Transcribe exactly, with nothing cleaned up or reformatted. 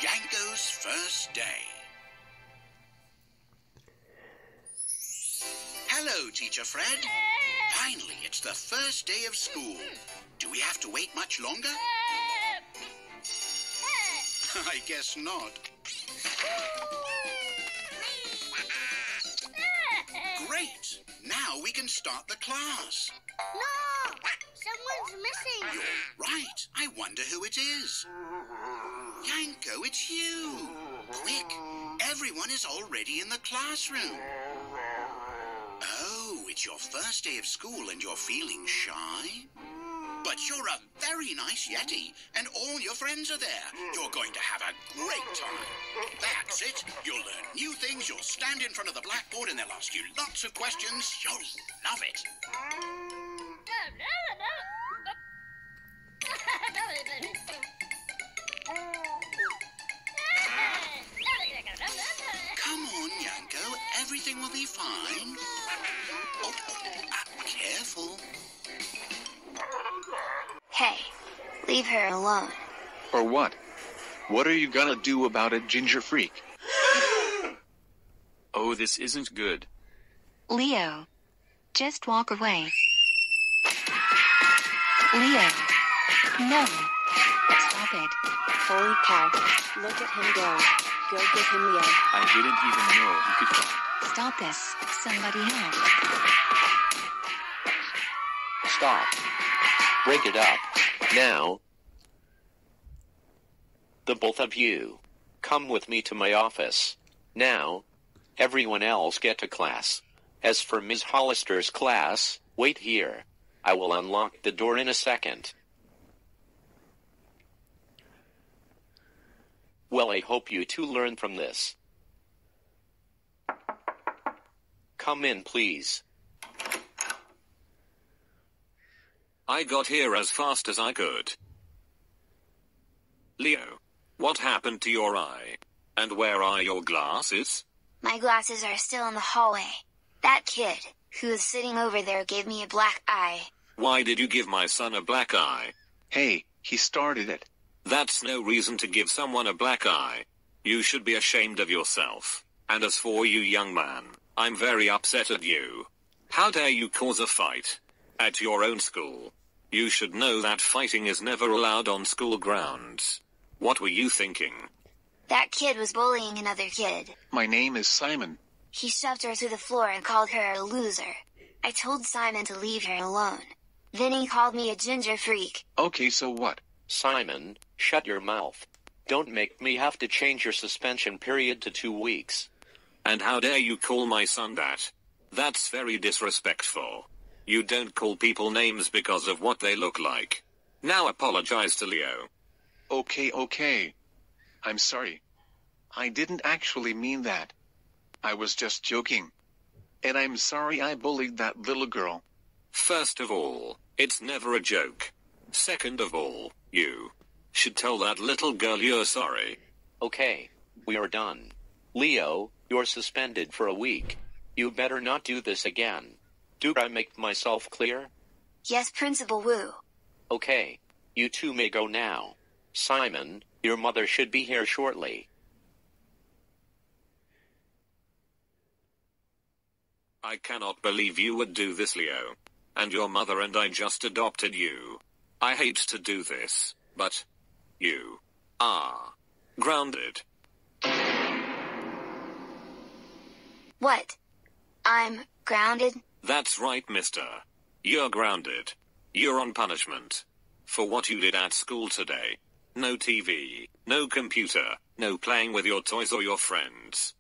Yanko's first day. Hello, Teacher Fred. Finally, it's the first day of school. Do we have to wait much longer? I guess not. Great! Now we can start the class. No! Someone's missing. You're right. I wonder who it is. Yanko, it's you. Quick, everyone is already in the classroom. Oh, it's your first day of school and you're feeling shy? But you're a very nice Yeti, and all your friends are there. You're going to have a great time. That's it. You'll learn new things, you'll stand in front of the blackboard, and they'll ask you lots of questions. You'll love it. Come on, Yanko. Everything will be fine. Oh, oh, uh, careful. Hey, leave her alone. Or what? What are you gonna do about it, ginger freak? Oh, this isn't good. Leo, just walk away. Leo, no. Stop it. Holy cow. Look at him go. Go get him, Leo. I didn't even know he could fly. Stop this. Somebody help. Stop. Break it up. Now. The both of you. Come with me to my office. Now. Everyone else get to class. As for Miss Hollister's class, wait here. I will unlock the door in a second. Well, I hope you two learn from this. Come in, please. I got here as fast as I could. Leo, what happened to your eye? And where are your glasses? My glasses are still in the hallway. That kid, who is sitting over there, gave me a black eye. Why did you give my son a black eye? Hey, he started it. That's no reason to give someone a black eye. You should be ashamed of yourself. And as for you, young man, I'm very upset at you. How dare you cause a fight? At your own school. You should know that fighting is never allowed on school grounds. What were you thinking? That kid was bullying another kid. My name is Simon. He shoved her to the floor and called her a loser. I told Simon to leave her alone. Then he called me a ginger freak. Okay, so what? Simon, shut your mouth. Don't make me have to change your suspension period to two weeks. And how dare you call my son that? That's very disrespectful. You don't call people names because of what they look like. Now apologize to Leo. Okay, okay. I'm sorry. I didn't actually mean that. I was just joking. And I'm sorry I bullied that little girl. First of all, it's never a joke. Second of all, you should tell that little girl you're sorry. Okay, we are done. Leo, you're suspended for a week. You better not do this again. Do I make myself clear? Yes, Principal Wu. Okay, you two may go now. Simon, your mother should be here shortly. I cannot believe you would do this, Leo. And your mother and I just adopted you. I hate to do this, but you are grounded. What? I'm grounded? That's right, mister. You're grounded. You're on punishment. For what you did at school today. No T V, no computer, no playing with your toys or your friends.